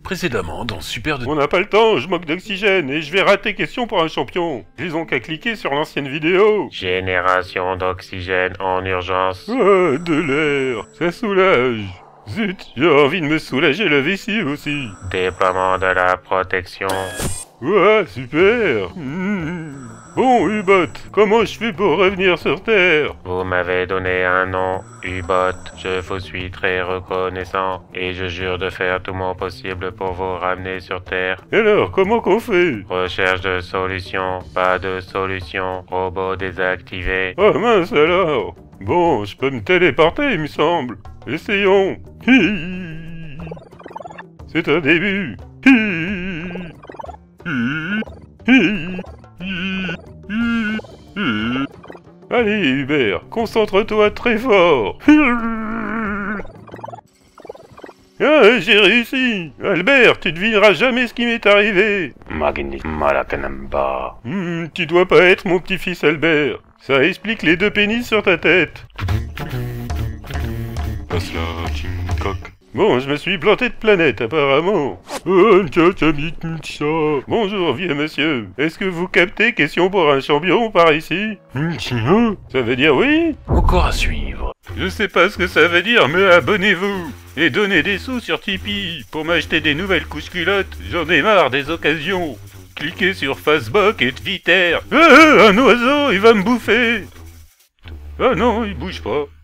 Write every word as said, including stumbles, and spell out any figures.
Précédemment, dans Super de... On n'a pas le temps, je manque d'oxygène et je vais rater question pour un champion. Ils ont qu'à cliquer sur l'ancienne vidéo. Génération d'oxygène en urgence. Ah, de l'air, ça soulage. Zut, j'ai envie de me soulager la vessie aussi. Déploiement de la protection. Ouais, super. Mmh. Bon, U-Bot, comment je fais pour revenir sur Terre? Vous m'avez donné un nom, U-Bot. Je vous suis très reconnaissant et je jure de faire tout mon possible pour vous ramener sur Terre. Alors, comment qu'on fait? Recherche de solution, pas de solution, robot désactivé. Oh mince alors. Bon, je peux me téléporter, il me semble. Essayons. Hi. C'est un début. Hi. Hi. Hi. Hi. Hi. Hi. Allez, Hubert, concentre-toi très fort. Ah, j'ai réussi. Albert, tu devineras jamais ce qui m'est arrivé. Magni Malakanamba. Hmm, tu dois pas être mon petit-fils Albert. Ça explique les deux pénis sur ta tête. Passe là, King Coq. Bon, je me suis planté de planète, apparemment. Oh, tcha, tcha, mit, tcha. Bonjour, vieux monsieur. Est-ce que vous captez question pour un champion par ici? Ça veut dire oui? Encore à suivre. Je sais pas ce que ça veut dire, mais abonnez-vous. Et donnez des sous sur Tipeee pour m'acheter des nouvelles couches culottes. J'en ai marre des occasions. Cliquez sur Facebook et Twitter. Ah, un oiseau, il va me bouffer. Ah non, il bouge pas.